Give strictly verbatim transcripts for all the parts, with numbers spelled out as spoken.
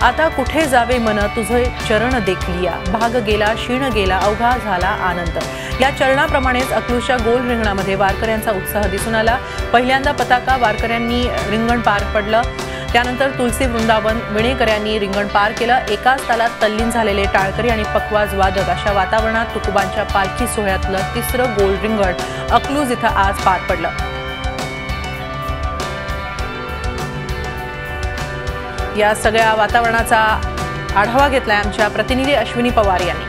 आता कुठे जावे मन तुझे चरण देखलिया, भाग गेला क्षीण गेला अवघा झाला आनंद। या चरणाप्रमाणेच अकलूजच्या गोल रिंगणामध्ये वारकऱ्यांचा उत्साह दिसून आला। पहिल्यांदा पताका वारकऱ्यांनी रिंगण पार पडलं, त्यानंतर तुलसी वृंदावन विणेकऱ्यांनी रिंगण पार केलं। एकाच तालात तल्लीन झालेले टाळकरी आणि पखवाज वादक अशा वातावरणात तुकोबांच्या पालखी सोहळ्यातलं तिसरं गोल रिंगण अकलूज इथं आज पार पडलं। या सगळ्या वातावरणाचा आढावा घेतलाय आमच्या प्रतिनिधी अश्विनी पवार यांनी।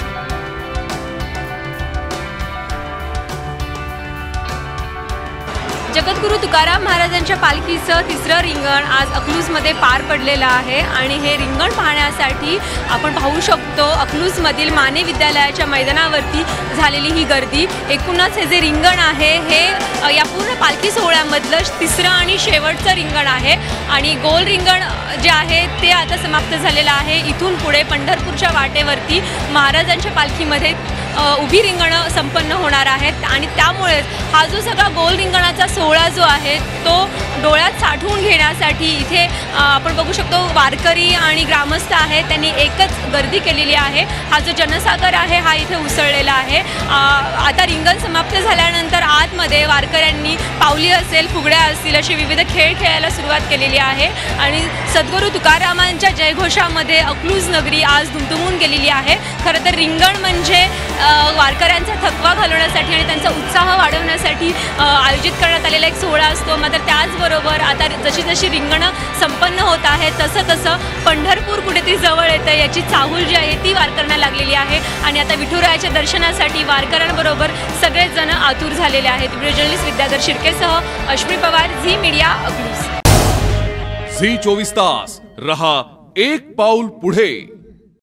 जगद्गुरू तुकाराम महाराजांच्या पालखीचं तिसरं रिंगण आज अकलूजमध्ये पार पडलेलं आहे आणि हे रिंगण पाहण्यासाठी आपण पाहू शकतो अकलूजमधील माने विद्यालयाच्या मैदानावरती झालेली ही गर्दी। एकूणच हे जे रिंगण आहे हे या पूर्ण पालखी सोहळ्यामधलं तिसरं आणि शेवटचं रिंगण आहे आणि गोल रिंगण जे आहे ते आता समाप्त झालेलं आहे। इथून पुढे पंढरपूरच्या वाटेवरती महाराजांच्या पालखीमध्ये उभी रिंगणं संपन्न होणार आहेत आणि त्यामुळे हा जो सगळा गोल रिंगणाचा सोहळा जो आहे तो डोळ्यात साठवून घेण्यासाठी इथे आपण बघू शकतो वारकरी आणि ग्रामस्थ आहेत त्यांनी एकच गर्दी केलेली आहे। हा जो जनसागर आहे हा इथे उसळलेला आहे। आता रिंगण समाप्त झाल्यानंतर आतमध्ये वारकऱ्यांनी पावली असेल फुगड्या असतील असे विविध खेळ खेळायला सुरुवात केलेली आहे आणि सद्गुरू तुकारामांच्या जयघोषामध्ये अकलूज नगरी आज दुमदुमून गेलेली आहे। खरं तर रिंगण म्हणजे वारकऱ्यांचा थकवा घालवण्यासाठी आणि त्यांचा उत्साह वाढवण्यासाठी आयोजित करण्यात आलेला एक सोहळा असतो। मात्र त्याचबरोबर आता जशी जशी रिंगणं संपन्न होत आहे तसं तसं पंढरपूर कुठेतरी जवळ येतं याची चाहूल जी आहे ती वारकऱ्यांना लागलेली आहे आणि आता विठुरायाच्या दर्शनासाठी वारकऱ्यांबरोबर सगळेच जण आतुर झालेले आहेत। व्हिडिओ जर्नलिस्ट विद्याधर शिर्केसह Ashwini Pawar, Zee media, Akluj. Zee चोवीस तास रहा एक पाऊल पुढे।